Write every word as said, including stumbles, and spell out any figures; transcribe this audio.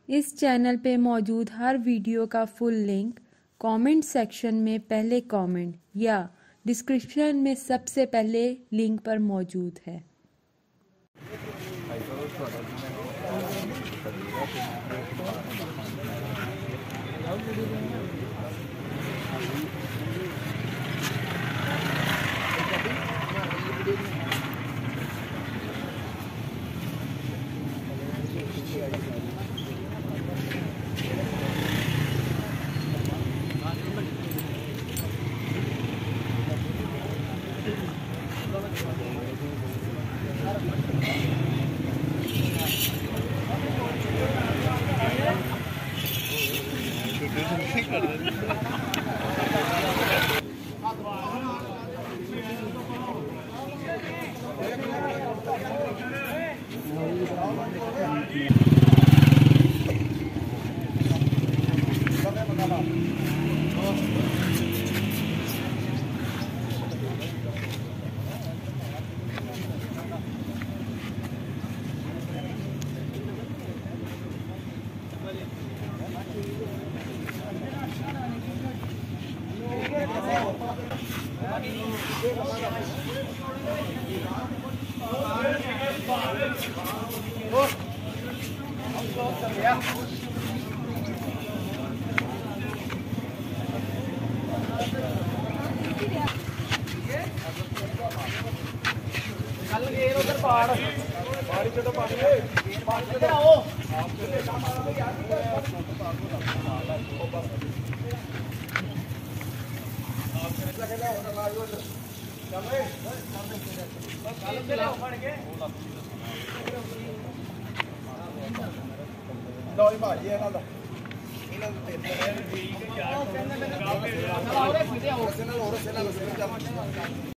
इस चैनल पे मौजूद हर वीडियो का फुल लिंक कमेंट सेक्शन में पहले कमेंट या डिस्क्रिप्शन में सबसे पहले लिंक पर मौजूद है। उधर पहाड़ पहाड़ी चलो पहाड़ी इधर आओ लो भाजी ਇਹਨਾਂ ਦਾ ਇਹਨਾਂ ਦੇ ਤੇ ਠੀਕ ਹੈ ਯਾਰ